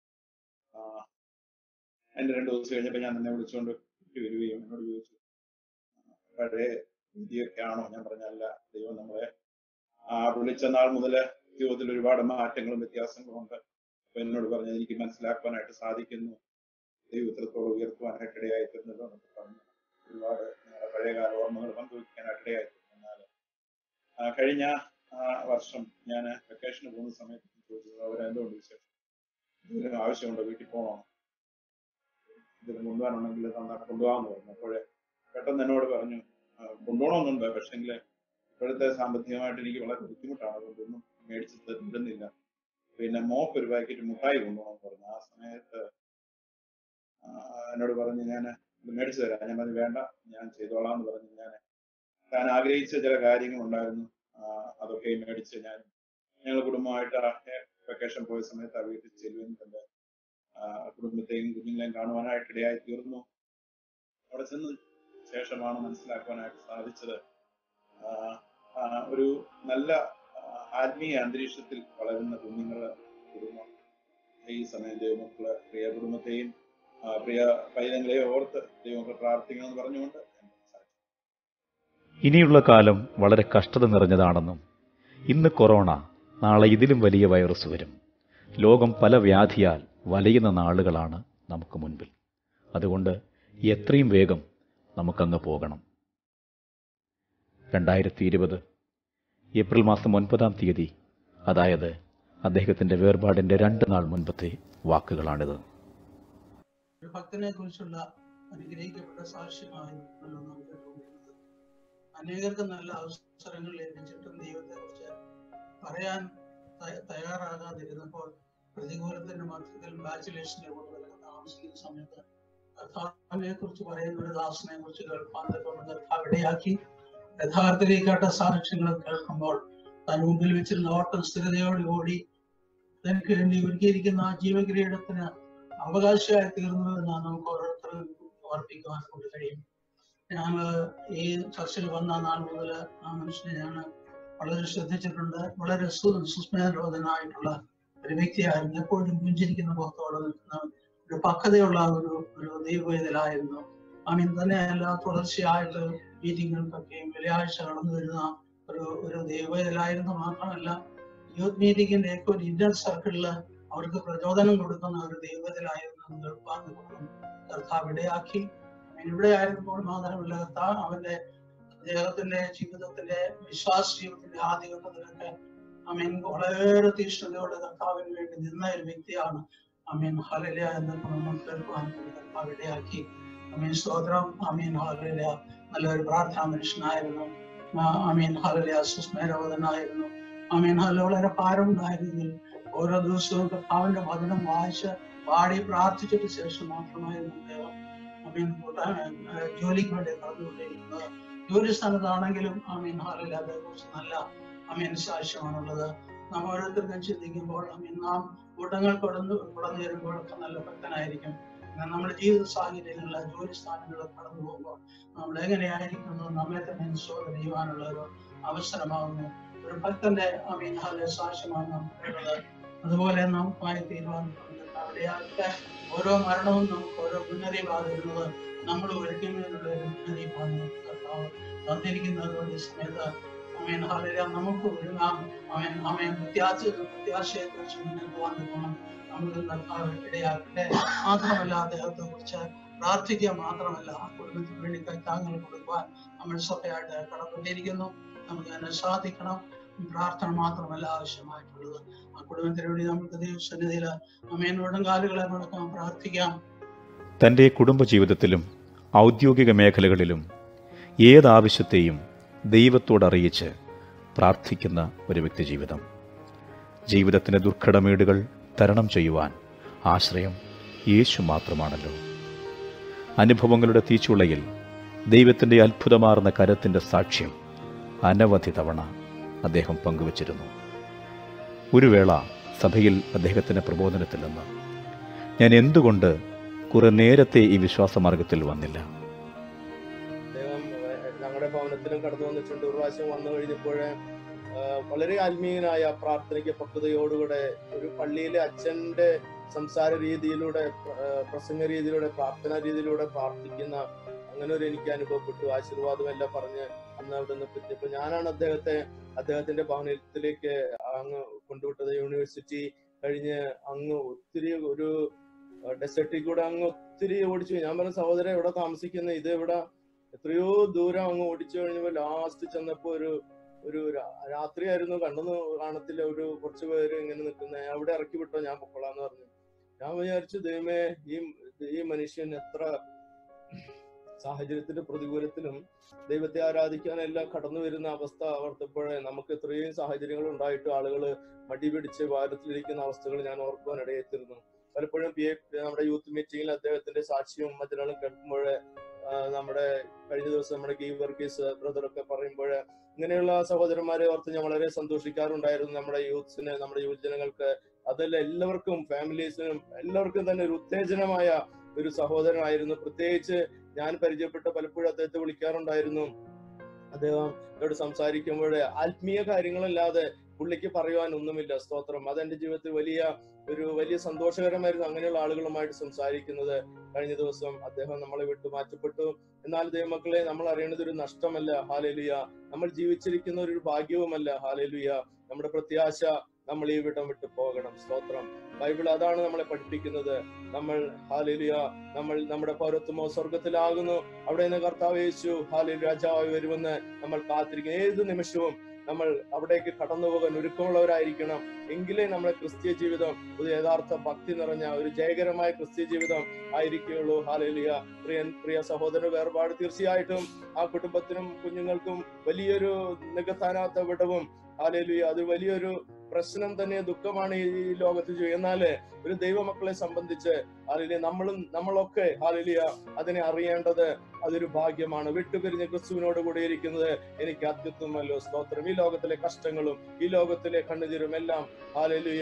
E: അതിന്റെ രണ്ടു ദിവസം കഴിഞ്ഞപ്പോൾ ഞാൻ തന്നെ വിളിച്ചുകൊണ്ട് വരികയും എന്നോട് ചോദിച്ചു, പഴയ രീതിയൊക്കെ ആണോ? ഞാൻ പറഞ്ഞല്ല, ദൈവം നമ്മളെ ആ വിളിച്ച നാൾ മുതൽ ജീവിതത്തിൽ ഒരുപാട് മാറ്റങ്ങളും വ്യത്യാസങ്ങളും ഉണ്ട്. അപ്പൊ എന്നോട് പറഞ്ഞു, എനിക്ക് മനസ്സിലാക്കുവാനായിട്ട് സാധിക്കുന്നു, ദൈവം ഇത്രത്തോളം ഉയർത്തുവാനായിട്ട് ഇടയായി തീർന്നല്ലോ എന്നൊക്കെ പറഞ്ഞു. ഒരുപാട് ഞങ്ങളുടെ പഴയകാല ഓർമ്മകൾ പങ്കുവയ്ക്കാനായിട്ട് ഇടയായി തീർന്നു. എന്നാൽ കഴിഞ്ഞ വർഷം ഞാൻ വെക്കേഷന് പോകുന്ന സമയത്ത് ചോദിച്ചത്, അവരെന്തുകൊണ്ട് വിശേഷം, ഇതിന് ആവശ്യമുണ്ടോ, വീട്ടിൽ പോകണോ, ഇതിന് കൊണ്ടുപോകാനുണ്ടെങ്കിൽ തന്നാൽ കൊണ്ടുപോകാമെന്ന് പറഞ്ഞു. അപ്പോഴേ പെട്ടെന്ന് എന്നോട് പറഞ്ഞു, കൊണ്ടുപോകണമെന്നുണ്ട്, പക്ഷെങ്കിൽ ഇപ്പോഴത്തെ സാമ്പത്തികമായിട്ട് എനിക്ക് വളരെ ബുദ്ധിമുട്ടാണ്, അതുകൊണ്ടൊന്നും മേടിച്ച് തരുന്നില്ല. പിന്നെ മോക്ക് ഒരു പാക്കറ്റ് മുട്ടായി കൊണ്ടുപോകണമെന്ന് പറഞ്ഞു. ആ സമയത്ത് എന്നോട് പറഞ്ഞു, ഞാൻ ഇത് മേടിച്ചു തരാം. ഞാൻ പറഞ്ഞു, വേണ്ട, ഞാൻ ചെയ്തോളാം എന്ന് പറഞ്ഞു. ഞാൻ താൻ ആഗ്രഹിച്ച ചില കാര്യങ്ങളുണ്ടായിരുന്നു, അതൊക്കെ മേടിച്ച് ഞാൻ ഞങ്ങൾ കുടുംബമായിട്ട് വെക്കേഷൻ പോയ സമയത്ത് ആ വീട്ടിൽ ചെല്ലുവാൻ തന്റെ കുടുംബത്തെയും കുഞ്ഞുങ്ങളെയും കാണുവാനായിട്ട് ഇടയായി തീർന്നു. അവിടെ ചെന്ന് ശേഷമാണ് മനസ്സിലാക്കുവാനായിട്ട് സാധിച്ചത്, ഒരു നല്ല ആത്മീയ അന്തരീക്ഷത്തിൽ വളരുന്ന കുഞ്ഞുങ്ങള് കുടുംബം ഈ സമയം ദൈവമക്കള് പ്രിയ കുടുംബത്തെയും പ്രിയ പൈതങ്ങളെയും ഓർത്ത് ദൈവമക്കൾ പ്രാർത്ഥിക്കണമെന്ന് പറഞ്ഞുകൊണ്ട്
A: ഇനിയുള്ള കാലം വളരെ കഷ്ടത നിറഞ്ഞതാണെന്നും ഇന്ന് കൊറോണ, നാളെ ഇതിലും വലിയ വൈറസ് വരും, ലോകം പല വ്യാധിയാൽ വലയുന്ന നാളുകളാണ് നമുക്ക് മുൻപിൽ. അതുകൊണ്ട് എത്രയും വേഗം നമുക്കങ്ങ് പോകണം. രണ്ടായിരത്തി ഇരുപത് ഏപ്രിൽ മാസം ഒൻപതാം തീയതി, അതായത് അദ്ദേഹത്തിന്റെ വേർപാടിന്റെ രണ്ട് നാൾ മുൻപത്തെ വാക്കുകളാണിത്.
F: ഒരു ഭക്തനെ കുറിച്ചുള്ള അനുഗ്രഹിക്കപ്പെട്ട സാക്ഷ്യമായി നമുക്ക് തോന്നുന്നത്. അനേകർക്ക് നല്ല അവസരങ്ങൾ ലഭിച്ചിട്ടും ദൈവത്തെ കുറിച്ച് പറയാൻ തയ്യാറാകാതിരുന്നപ്പോൾ പ്രതികൂലത്തിന്റെ മധ്യത്തിൽ ബാച്ചുലേഷന്റെ കൂടുതലൊക്കെ താമസിക്കുന്ന സമയത്ത് കർത്താവിനെ കുറിച്ച് പറയുന്ന ഒരു ദാസനെ കുറിച്ച് കേൾപ്പാൻ കർത്താവ് ഇടയാക്കി. യഥാർത്ഥത്തിലേക്കാട്ട സാക്ഷ്യങ്ങൾ കേൾക്കുമ്പോൾ താൻ മുമ്പിൽ വെച്ചിരുന്ന ഓട്ടം സ്ഥിരതയോട് ഓടി തനിക്ക് വേണ്ടി ഒരുക്കിയിരിക്കുന്ന ആ ജീവകിരീടത്തിന് അവകാശമായി തീർന്നു എന്നാണ് നമുക്ക് ഓരോരുത്തരും ഓർപ്പിക്കുവാൻ കൂടി കഴിയും. ഞങ്ങൾ ഈ ചർച്ചയിൽ വന്ന നാൾ മുതൽ ആ മനുഷ്യനെ ഞാൻ വളരെ ശ്രദ്ധിച്ചിട്ടുണ്ട്. വളരെ സുസ്മേരോധനായിട്ടുള്ള ഒരു വ്യക്തിയായിരുന്നു. എപ്പോഴും പുഞ്ചിരിക്കുന്ന പുറത്തോടെ നിൽക്കുന്ന ഒരു പക്വതയുള്ള ഒരു ഒരു ദൈവവേദലായിരുന്നു. ആമീൻ. തന്നെയല്ല, തുടർച്ചയായിട്ട് മീറ്റിങ്ങുകൾക്കൊക്കെയും വെള്ളിയാഴ്ച കടന്നു വരുന്ന ഒരു ഒരു ദൈവവേദലായിരുന്നു. മാത്രമല്ല, യൂത്ത് മീറ്റിങ്ങിന്റെ ഒക്കെ ഒരു ഇന്റർ സർക്കിളില് അവർക്ക് പ്രചോദനം കൊടുക്കുന്ന ഒരു ദൈവവേദലായിരുന്നു കേൾപ്പാൻ കർത്താവ് ഇടയാക്കി. ഇവിടെ ആയിരുന്നപ്പോൾ മാത്രമല്ല, കർത്താവ് അവന്റെ അദ്ദേഹത്തിന്റെ ജീവിതത്തിന്റെ വിശ്വാസ ജീവിതത്തിന്റെ ആദ്യഘട്ടത്തിലൊക്കെ അമീൻ വളരെ തീഷ്ണതയോടെ കർത്താവിന് വേണ്ടി നിന്ന ഒരു വ്യക്തിയാണ്. അമീൻ ഹല്ലേലൂയ എന്നൊക്കെ നമ്മൾ കേൾക്കുവാൻ കർത്താവ് ഇടയാക്കി. അമീൻ സ്തോത്രം. അമീൻ ഹല്ലേലൂയ. നല്ലൊരു പ്രാർത്ഥനാ മനുഷ്യനായിരുന്നു. അമീൻ ഹല്ലേലൂയ. സുസ്മേരോധനായിരുന്നു. അമീൻ ഹല്ലേലൂയ. വളരെ ഭാരമുണ്ടായിരുന്നെങ്കിൽ ഓരോ ദിവസവും കർത്താവിന്റെ വചനം വായിച്ച് പാടി പ്രാർത്ഥിച്ചിട്ട് ശേഷം മാത്രമായിരുന്നു അദ്ദേഹം ആമീൻ ജോലിക്ക് വേണ്ടി കടന്നുകൊണ്ടിരിക്കുന്നത്. ജോലി സ്ഥലത്താണെങ്കിലും ആമീൻ ഹാലയിലെ അതേക്കുറിച്ച് നല്ല ആമീൻ സാക്ഷ്യമാണുള്ളത്. നാം ഓരോരുത്തർക്കും ചിന്തിക്കുമ്പോൾ ആമീൻ നാം കൂട്ടങ്ങൾ കടന്നു കടന്നു വരുമ്പോഴൊക്കെ നല്ല ഭക്തനായിരിക്കും. നമ്മുടെ ജീവിത സാഹചര്യങ്ങളിൽ ജോലി സ്ഥാനങ്ങളിൽ കടന്നു പോകുമ്പോൾ നമ്മൾ എങ്ങനെയായിരിക്കുന്നു നമ്മെ തന്നെ ശോധന ചെയ്യുവാനുള്ള ഒരു അവസരമാകുന്നു. ഒരു ഭക്തന്റെ ആമീൻ ഹാലെ സാക്ഷ്യമാണ് നമുക്കുള്ളത്. അതുപോലെ നമുക്കായി തീരുമാനിക്കുന്നത് അവിടെയാകട്ടെ ഓരോ മരണവും നമുക്ക് ഓരോ മുന്നറിയിപ്പാകുന്നത് നമ്മൾ ഒഴിക്കുന്നതിനുള്ള ഒരു മുന്നറിയിപ്പാണ് കർത്താവ് തന്നിരിക്കുന്നത്. ഈ സമയത്ത് ആമേൻ ഹല്ലേലൂയ നമുക്ക് ഒരുങ്ങാം. ആമേൻ ആമേൻ പ്രത്യാശ പ്രത്യാശയെ കുറിച്ച് മുന്നോട്ട് വന്നിരിക്കണം. നമുക്ക് കർത്താവ് ഇടയാകട്ടെ. മാത്രമല്ല അദ്ദേഹത്തെ കുറിച്ച് പ്രാർത്ഥിക്കുക മാത്രമല്ല ആ കുടുംബത്തിന് വേണ്ടി കൈത്താങ്ങൾ കൊടുക്കുവാൻ നമ്മൾ സഭയായിട്ട് കടപ്പെട്ടിരിക്കുന്നു. നമുക്ക് അതിനെ സാധിക്കണം. പ്രാർത്ഥന മാത്രമല്ല ആവശ്യമായിട്ടുള്ളത്. ആ കുടുംബത്തിന് വേണ്ടി നമുക്ക് ദൈവസന്നിധിയിൽ ആമേൻ ഉടങ്കാലുകളെ മുടക്കാം, പ്രാർത്ഥിക്കാം.
A: തൻ്റെ കുടുംബജീവിതത്തിലും ഔദ്യോഗിക മേഖലകളിലും ഏതാവശ്യത്തെയും ദൈവത്തോടറിയിച്ച് പ്രാർത്ഥിക്കുന്ന ഒരു വ്യക്തിജീവിതം. ജീവിതത്തിൻ്റെ ദുർഘടമേടുകൾ തരണം ചെയ്യുവാൻ ആശ്രയം യേശു മാത്രമാണല്ലോ. അനുഭവങ്ങളുടെ തീച്ചുളയിൽ ദൈവത്തിൻ്റെ അത്ഭുതമാർന്ന കരത്തിൻ്റെ സാക്ഷ്യം അനവധി തവണ അദ്ദേഹം പങ്കുവച്ചിരുന്നു. ഒരു വേള സഭയിൽ അദ്ദേഹത്തിൻ്റെ പ്രബോധനത്തിൽ നിന്ന് ഞാൻ എന്തുകൊണ്ട് കുറെ നേരത്തെ ഈ വിശ്വാസമാർഗത്തിൽ വന്നില്ല.
G: അദ്ദേഹം ഞങ്ങളുടെ ഭവനത്തിലും കടന്നു വന്നിട്ടുണ്ട്. ഒരു പ്രാവശ്യം വന്നു കഴിഞ്ഞപ്പോൾ വളരെ ആത്മീയനായ പ്രാർത്ഥനയ്ക്ക് പക്വതയോടുകൂടെ ഒരു പള്ളിയിലെ അച്ഛന്റെ സംസാര രീതിയിലൂടെ, പ്രസംഗ രീതിയിലൂടെ, പ്രാർത്ഥനാ രീതിയിലൂടെ പ്രാർത്ഥിക്കുന്ന അങ്ങനെ ഒരു എനിക്ക് അനുഭവപ്പെട്ടു. ആശീർവാദമെല്ലാം പറഞ്ഞ് അന്ന് അവിടെ നിന്ന് പിരിഞ്ഞപ്പോൾ ഞാനാണ് അദ്ദേഹത്തെ അദ്ദേഹത്തിന്റെ ഭവനത്തിലേക്ക് അങ്ങ് കൊണ്ടുവിട്ടത്. യൂണിവേഴ്സിറ്റി കഴിഞ്ഞ് അങ്ങ് ഒത്തിരി ഒരു ഡെസേർട്ടിൽ കൂടെ അങ്ങ് ഒത്തിരി ഓടിച്ചു. ഞാൻ പറഞ്ഞ സഹോദരൻ എവിടെ താമസിക്കുന്നത്, ഇത് എവിടെ, എത്രയോ ദൂരം അങ്ങ് ഓടിച്ചു കഴിഞ്ഞപ്പോൾ ലാസ്റ്റ് ചെന്നപ്പോ ഒരു ഒരു രാത്രിയായിരുന്നു, കണ്ണൊന്നും കാണത്തില്ല, ഒരു കുറച്ചു പേര് ഇങ്ങനെ നിൽക്കുന്ന, അവിടെ ഇറക്കി വിട്ടോ ഞാൻ പൊക്കോളാന്ന് പറഞ്ഞു. ഞാൻ വിചാരിച്ചു ദൈവമേ ഈ ഈ മനുഷ്യൻ എത്ര സാഹചര്യത്തിന്റെ പ്രതികൂലത്തിലും ദൈവത്തെ ആരാധിക്കാനെല്ലാം കടന്നു വരുന്ന അവസ്ഥ ഓർത്തപ്പോഴേ നമുക്ക് ഇത്രയും സാഹചര്യങ്ങൾ ഉണ്ടായിട്ട് ആളുകൾ മടി പിടിച്ച് ഭാരതത്തിലിരിക്കുന്ന അവസ്ഥകൾ ഞാൻ ഓർക്കുവാൻ ഇടയെത്തിരുന്നു. പലപ്പോഴും പി എ നമ്മുടെ യൂത്ത് മീറ്റിംഗിൽ അദ്ദേഹത്തിന്റെ സാക്ഷ്യവും മറ്റൊരാളും കേൾക്കുമ്പോൾ നമ്മുടെ കഴിഞ്ഞ ദിവസം നമ്മുടെ ഗീ വർഗീസ് ബ്രദറൊക്കെ പറയുമ്പോൾ ഇങ്ങനെയുള്ള സഹോദരന്മാരെ ഓർത്ത് ഞാൻ വളരെ സന്തോഷിക്കാറുണ്ടായിരുന്നു. നമ്മുടെ യൂത്ത്സിന്, നമ്മുടെ യുവജനങ്ങൾക്ക്, അതെല്ലാം എല്ലാവർക്കും, ഫാമിലീസിനും എല്ലാവർക്കും തന്നെ ഒരു ഉത്തേജനമായ ഒരു സഹോദരനായിരുന്നു. പ്രത്യേകിച്ച് ഞാൻ പരിചയപ്പെട്ട പലപ്പോഴും അദ്ദേഹത്തെ വിളിക്കാറുണ്ടായിരുന്നു. അദ്ദേഹം എന്നോട് സംസാരിക്കുമ്പോൾ ആത്മീയ കാര്യങ്ങളല്ലാതെ പുള്ളിക്ക് പറയുവാൻ ഒന്നുമില്ല. സ്തോത്രം. അതെന്റെ ജീവിതത്തിൽ വലിയ ഒരു വലിയ സന്തോഷകരമായിരുന്നു അങ്ങനെയുള്ള ആളുകളുമായിട്ട് സംസാരിക്കുന്നത്. കഴിഞ്ഞ ദിവസം അദ്ദേഹം നമ്മളെ വിട്ടു മാറ്റപ്പെട്ടു. എന്നാൽ ദൈവമക്കളെ, നമ്മൾ അറിയണത് ഒരു നഷ്ടമല്ല. ഹല്ലേലൂയ. നമ്മൾ ജീവിച്ചിരിക്കുന്ന ഒരു ഭാഗ്യവുമല്ല. ഹല്ലേലൂയ. നമ്മുടെ പ്രത്യാശ നമ്മൾ ഈ വിടം വിട്ടു പോകണം. സ്തോത്രം. ബൈബിൾ അതാണ് നമ്മളെ പഠിപ്പിക്കുന്നത്. നമ്മൾ ഹല്ലേലൂയ നമ്മൾ നമ്മുടെ പൗരത്വമോ സ്വർഗത്തിലാകുന്നു. അവിടെ നിന്ന് കർത്താവ് യേശു ഹല്ലേലൂയ രാജാവായി വരുമെന്ന് നമ്മൾ കാത്തിരിക്കും. ഏത് നിമിഷവും നമ്മൾ അവിടേക്ക് കടന്നു പോകാൻ ഒരുക്കമുള്ളവരായിരിക്കണം. എങ്കിലേ നമ്മുടെ ക്രിസ്തീയ ജീവിതം ഒരു യഥാർത്ഥ ഭക്തി നിറഞ്ഞ ഒരു ജയകരമായ ക്രിസ്തീയ ജീവിതം ആയിരിക്കുകയുള്ളൂ. ഹല്ലേലൂയ. പ്രിയ പ്രിയ സഹോദര വേർപാട് തീർച്ചയായിട്ടും ആ കുടുംബത്തിനും കുഞ്ഞുങ്ങൾക്കും വലിയൊരു നികത്താനാത്ത വിടവും, ഹല്ലേലൂയ, അത് വലിയൊരു പ്രശ്നം തന്നെ, ദുഃഖമാണ് ഈ ലോകത്ത് ചെയ്യുക. എന്നാല് ഒരു ദൈവമക്കളെ സംബന്ധിച്ച് ഹല്ലേലൂയ നമ്മളും നമ്മളൊക്കെ ഹല്ലേലൂയ അതിനെ അറിയേണ്ടത് അതൊരു ഭാഗ്യമാണ്. വിട്ടുപിരിഞ്ഞ് ക്രിസ്തുവിനോട് കൂടെ ഇരിക്കുന്നത് എനിക്ക് അത്യുത്തമല്ലോ. സ്തോത്രം. ഈ ലോകത്തിലെ കഷ്ടങ്ങളും ഈ ലോകത്തിലെ കണ്ണുനീരും എല്ലാം ഹല്ലേലൂയ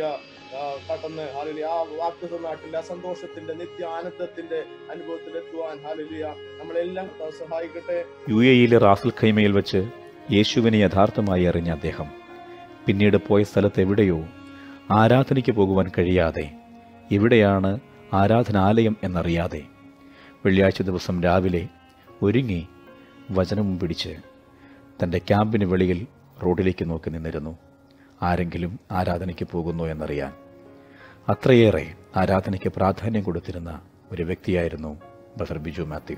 G: കടന്ന് ഹല്ലേലൂയ ആ വാഗ്ദത്ത നാട്ടിൽ ആ സന്തോഷത്തിന്റെ നിത്യ ആനന്ദത്തിന്റെ അനുഭവത്തിലെത്തുവാൻ ഹല്ലേലൂയ നമ്മളെല്ലാം സഹായിക്കട്ടെ.
A: യു എയിലെ റാസൽ ഖൈമയിൽ വെച്ച് യേശുവിനെ യഥാർത്ഥമായി അറിഞ്ഞ അദ്ദേഹം പിന്നീട് പോയ സ്ഥലത്ത് എവിടെയോ ആരാധനയ്ക്ക് പോകുവാൻ കഴിയാതെ, എവിടെയാണ് ആരാധനാലയം എന്നറിയാതെ വെള്ളിയാഴ്ച ദിവസം രാവിലെ ഒരുങ്ങി വചനവും പിടിച്ച് തൻ്റെ ക്യാമ്പിന് വെളിയിൽ റോഡിലേക്ക് നോക്കി നിന്നിരുന്നു. ആരെങ്കിലും ആരാധനയ്ക്ക് പോകുന്നു എന്നറിയാൻ. അത്രയേറെ ആരാധനയ്ക്ക് പ്രാധാന്യം കൊടുത്തിരുന്ന ഒരു വ്യക്തിയായിരുന്നു ബ്രദർ ബിജു മാത്യു.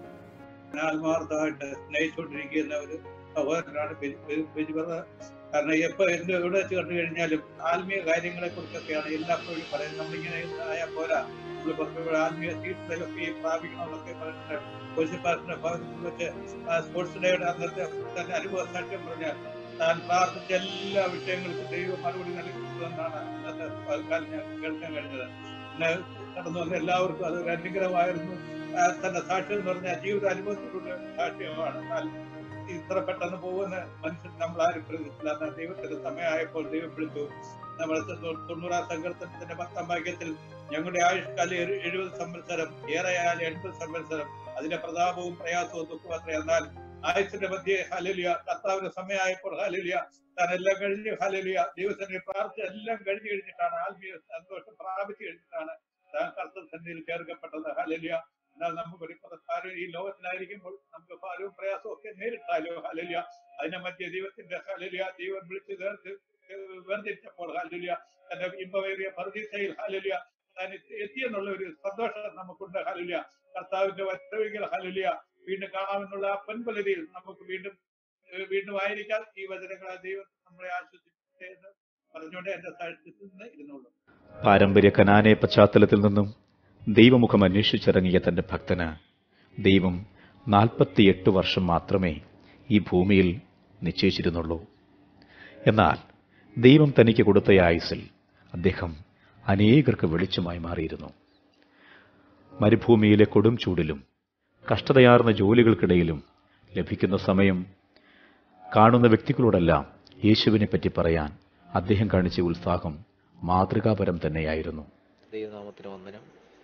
E: ആത്മാർത്ഥമായിട്ട് സ്നേഹിച്ചുകൊണ്ടിരിക്കുന്ന ഒരു സഹോദരനാണ് ബിജു ബ്രദർ. കാരണം എപ്പോൾ എന്ത് എവിടെ വെച്ച് കണ്ടു കഴിഞ്ഞാലും ആത്മീയ കാര്യങ്ങളെ കുറിച്ചൊക്കെയാണ് എല്ലാപ്പോഴും പറയുന്നത്. നമ്മളിങ്ങനെ ആയാൽ പോരാ, നമ്മൾ കുറച്ചുകൂടെ ആത്മീയ തീർത്ഥലൊക്കെ പ്രാപിക്കണമെന്നൊക്കെ പറഞ്ഞിട്ട് കോശിപ്പാറിന്റെ ഭവനത്തിൽ വെച്ച് സ്പോർട്സ് ഡേയുടെ അന്നത്തെ തന്നെ അനുഭവ സാക്ഷ്യം പറഞ്ഞാൽ താൻ പ്രാർത്ഥിച്ച എല്ലാ വിഷയങ്ങൾക്കും ദൈവം മറുപടി നൽകുന്നതെന്നാണ് അന്നത്തെ കാലം ഞാൻ കേൾക്കാൻ കഴിഞ്ഞത്. പിന്നെ കടന്നു വന്ന എല്ലാവർക്കും അതൊരു അനുഗ്രഹമായിരുന്നു. ആ, തന്റെ സാക്ഷ്യം എന്ന് പറഞ്ഞാൽ ജീവിത അനുഭവത്തിലുള്ള സാക്ഷ്യമാണ്. എന്നാൽ ഇത്ര പെട്ടെന്ന് പോകുന്ന മനുഷ്യൻ നമ്മൾ ആരും പ്രതീക്ഷിച്ചില്ല. എന്നാൽ ദൈവത്തിന്റെ സമയമായപ്പോൾ ദൈവം വിളിച്ചു. നമ്മൾ തൊണ്ണൂറാം സങ്കീർത്തനത്തിന്റെ പത്താം ഭാഗ്യത്തിൽ ഞങ്ങളുടെ ആയുഷ്കാലം എഴു- എഴുപത് സംവത്സരം, ഏറെയാൽ എൺപത് സംവത്സരം, അതിന്റെ പ്രതാപവും പ്രയാസവും ദുഃഖവും അത്ര. എന്നാൽ ആയുസിന്റെ മധ്യേ ഹല്ലേലൂയ, കർത്താവിന്റെ സമയമായപ്പോൾ ഹല്ലേലൂയ, താൻ എല്ലാം കഴിഞ്ഞ് ഹല്ലേലൂയ, ദൈവസന്നിധിയിൽ പ്രാർത്ഥിച്ച് എല്ലാം കഴിഞ്ഞു കഴിഞ്ഞിട്ടാണ്, ആത്മീയ സന്തോഷം പ്രാപിച്ചു കഴിഞ്ഞിട്ടാണ് താൻ കർത്തൃസന്നിധിയിൽ ചേർക്കപ്പെട്ടത്. ഹല്ലേലൂയ. എന്നാൽ നമുക്കൊരു പ്രധാനം ഈ ലോകത്തിലായിരിക്കുമ്പോൾ നമുക്ക് ഭാരവും പ്രയാസവും ഒക്കെ നേരിട്ടാലോ ഹല്ലേലൂയ, അതിന്റെ മധ്യ ദൈവത്തിന്റെ ഹല്ലേലൂയ, ദൈവം വിളിച്ച് ചേർത്ത് വേർതിരിച്ചപ്പോൾ ഹല്ലേലൂയ, തന്റെ ഇമ്പമേറിയ പർദീസയിൽ ഹല്ലേലൂയ താൻ എത്തിയെന്നുള്ള ഒരു സന്തോഷം നമുക്കുണ്ട്. ഹല്ലേലൂയ. കർത്താവിന്റെ വരവെങ്കിൽ ഹല്ലേലൂയ വീണ്ടും കാണാമെന്നുള്ള ആ പൊൻപലരിയിൽ നമുക്ക് വീണ്ടും വീണ്ടും ആയിരിക്കാം. ഈ വചനങ്ങളെ ദൈവം നമ്മളെ ആശ്വസിപ്പിച്ചെന്ന് പറഞ്ഞുകൊണ്ട് എന്റെ സാക്ഷ്യത്തിൽ നിന്ന് ഇരുന്നുള്ളൂ.
A: പാരമ്പര്യ കനാനെ പശ്ചാത്തലത്തിൽ നിന്നും ദൈവമുഖം അന്വേഷിച്ചിറങ്ങിയ തന്റെ ഭക്തന് ദൈവം നാൽപ്പത്തിയെട്ട് വർഷം മാത്രമേ ഈ ഭൂമിയിൽ നിശ്ചയിച്ചിരുന്നുള്ളൂ. എന്നാൽ ദൈവം തനിക്ക് കൊടുത്ത ആയുസ്സിൽ അദ്ദേഹം അനേകർക്ക് വെളിച്ചമായി മാറിയിരുന്നു. മരുഭൂമിയിലെ കൊടും ചൂടിലും കഷ്ടതയാർന്ന ജോലികൾക്കിടയിലും ലഭിക്കുന്ന സമയം കാണുന്ന വ്യക്തികളോടെല്ലാം യേശുവിനെ പറ്റി പറയാൻ അദ്ദേഹം കാണിച്ച ഉത്സാഹം മാതൃകാപരം തന്നെയായിരുന്നു.
H: ദൈവനാമത്തിന് വന്ദനം.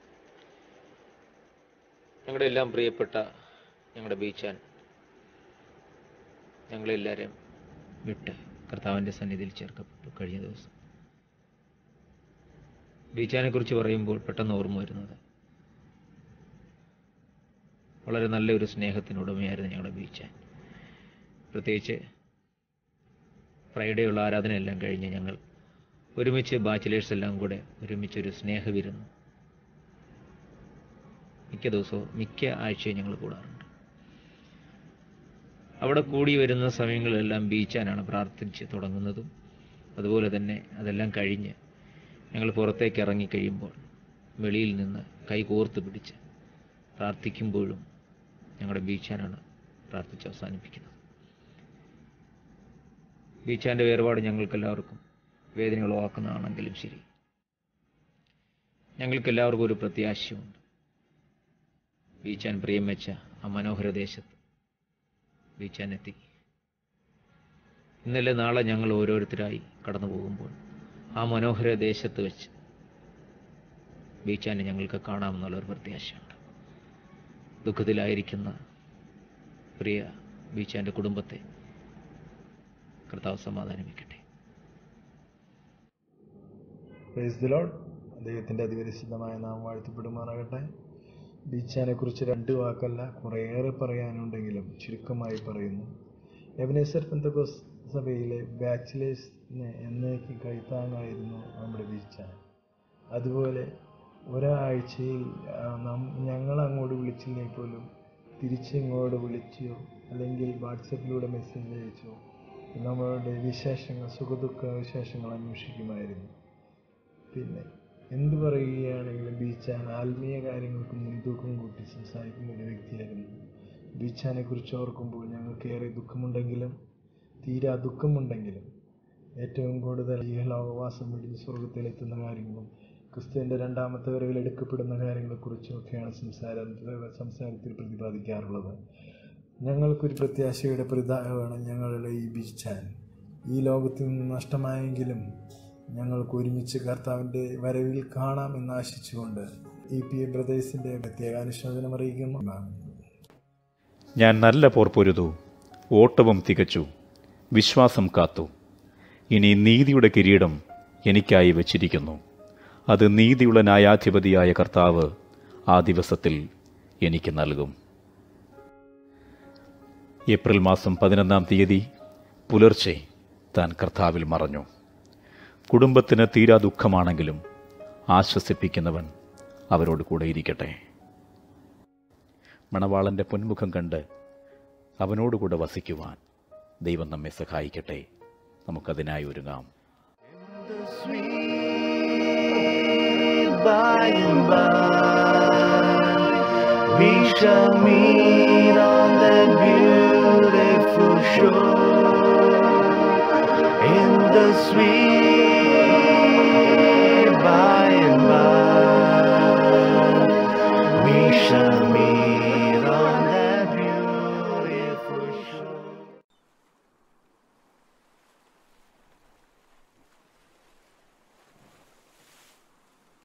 H: ഞങ്ങളുടെ എല്ലാം പ്രിയപ്പെട്ട ഞങ്ങളുടെ ബീച്ചാൻ ഞങ്ങളെല്ലാവരും വിട്ട് കർത്താവിൻ്റെ സന്നിധിയിൽ ചേർക്കപ്പെട്ടു. കഴിഞ്ഞ ദിവസം ബീച്ചാനെ കുറിച്ച് പറയുമ്പോൾ പെട്ടെന്ന് ഓർമ്മ വരുന്നത് വളരെ നല്ലൊരു സ്നേഹത്തിനുടമയായിരുന്നു ഞങ്ങളുടെ ബീച്ചാൻ. പ്രത്യേകിച്ച് ഫ്രൈഡേ ഉള്ള ആരാധനയെല്ലാം കഴിഞ്ഞ് ഞങ്ങൾ ഒരുമിച്ച് ബാച്ചിലേഴ്സ് എല്ലാം കൂടെ ഒരുമിച്ചൊരു സ്നേഹവിരുന്നു മിക്ക ദിവസവും മിക്ക ആഴ്ചയും ഞങ്ങൾ കൂടാറുണ്ട്. അവിടെ കൂടി വരുന്ന സമയങ്ങളിലെല്ലാം ബീച്ചാനാണ് പ്രാർത്ഥിച്ച് തുടങ്ങുന്നതും. അതുപോലെ തന്നെ അതെല്ലാം കഴിഞ്ഞ് ഞങ്ങൾ പുറത്തേക്ക് ഇറങ്ങിക്കഴിയുമ്പോൾ വെളിയിൽ നിന്ന് കൈ കോർത്ത് പിടിച്ച് പ്രാർത്ഥിക്കുമ്പോഴും ഞങ്ങളുടെ ബീച്ചാനാണ് പ്രാർത്ഥിച്ച് അവസാനിപ്പിക്കുന്നത്. ബീച്ചാൻ്റെ വേർപാട് ഞങ്ങൾക്കെല്ലാവർക്കും വേദന ഉളവാക്കുന്നതാണെങ്കിലും ശരി, ഞങ്ങൾക്കെല്ലാവർക്കും ഒരു പ്രത്യാശയുണ്ട്. ബീച്ചാൻ പ്രിയം വെച്ച ആ മനോഹര ദേശത്ത് ബീച്ചാൻ എത്തി. ഇന്നലെ നാളെ ഞങ്ങൾ ഓരോരുത്തരായി കടന്നു പോകുമ്പോൾ ആ മനോഹര ദേശത്ത് വെച്ച് ബീച്ചാനെ ഞങ്ങൾക്ക് കാണാമെന്നുള്ളൊരു പ്രത്യാശയുണ്ട്. ദുഃഖത്തിലായിരിക്കുന്ന പ്രിയ ബീച്ചാൻ്റെ കുടുംബത്തെ കർത്താവ് സമാധാനിപ്പിക്കട്ടെ.
I: Praise the Lord. ദൈവത്തിൻ്റെ അതിപരിശുദ്ധമായ നാം വാഴ്ത്തപ്പെടുമാറാകട്ടെ. ബീച്ചാനെ കുറിച്ച് രണ്ട് വാക്കല്ല, കുറേയേറെ പറയാനുണ്ടെങ്കിലും ചുരുക്കമായി പറയുന്നു. എബനേസർ പെന്തക്കോസ്ത് സഭയിലെ ബാച്ചിലേഴ്സിന് എന്നേക്കും കൈത്താങ്ങായിരുന്നു നമ്മുടെ ബീച്ചാൻ. അതുപോലെ ഒരാഴ്ചയിൽ ഞങ്ങൾ അങ്ങോട്ട് വിളിച്ചില്ലെങ്കിൽ പോലും തിരിച്ചിങ്ങോട്ട് വിളിച്ചോ അല്ലെങ്കിൽ വാട്സപ്പിലൂടെ മെസ്സേജ് അയച്ചോ നമ്മളുടെ വിശേഷങ്ങൾ, സുഖദുഃഖ വിശേഷങ്ങൾ അന്വേഷിക്കുമായിരുന്നു. പിന്നെ എന്ത് പറയുകയാണെങ്കിലും ബീച്ചാൻ ആത്മീയ കാര്യങ്ങൾക്ക് മുൻതൂക്കം കൂട്ടി സംസാരിക്കുന്ന ഒരു വ്യക്തിയായിരുന്നു. ബീച്ചാനെ കുറിച്ച് ഓർക്കുമ്പോൾ ഞങ്ങൾക്കേറെ ദുഃഖമുണ്ടെങ്കിലും തീരാ ദുഃഖമുണ്ടെങ്കിലും ഏറ്റവും കൂടുതൽ ഈ ലോകവാസം വെടിഞ്ഞ് സ്വർഗത്തിലെത്തുന്ന കാര്യങ്ങളും ക്രിസ്തുവിൻ്റെ രണ്ടാമത്തെ വരവിൽ എടുക്കപ്പെടുന്ന കാര്യങ്ങളെക്കുറിച്ചും ഒക്കെയാണ് സംസാര സംസാരത്തിൽ പ്രതിപാദിക്കാറുള്ളത്. ഞങ്ങൾക്കൊരു പ്രത്യാശയുടെ പ്രതാപമാണ് ഞങ്ങളുടെ ഈ ബീച്ചാൻ. ഈ ലോകത്തിൽ നിന്ന് നഷ്ടമായെങ്കിലും ഞങ്ങൾക്ക് ഒരുമിച്ച് കർത്താവിൻ്റെ വരവിൽ കാണാം എന്ന് ആശിച്ചുകൊണ്ട് ഇ പി എ ബ്രദേഴ്സിൻ്റെ പ്രത്യേക അനുശോചനം അറിയിക്കുന്നു.
A: ഞാൻ നല്ല പോർ പൊരുതു, ഓട്ടവും തികച്ചു, വിശ്വാസം കാത്തു. ഇനി നീതിയുടെ കിരീടം എനിക്കായി വച്ചിരിക്കുന്നു. അത് നീതിയുള്ള ന്യായാധിപതിയായ കർത്താവ് ആ ദിവസത്തിൽ എനിക്ക് നൽകും. ഏപ്രിൽ മാസം പതിനൊന്നാം തീയതി പുലർച്ചെ താൻ കർത്താവിൽ മറഞ്ഞു. കുടുംബത്തിന് തീരാ ദുഃഖമാണെങ്കിലും ആശ്വസിപ്പിക്കുന്നവൻ അവരോട് കൂടെ ഇരിക്കട്ടെ. മണവാളൻ്റെ പൊന്മുഖം കണ്ട് അവനോടുകൂടെ വസിക്കുവാൻ ദൈവം നമ്മെ സഹായിക്കട്ടെ. നമുക്കതിനായി ഒരുങ്ങാം.
J: By and by, we shall meet on that beautiful shore in the sweet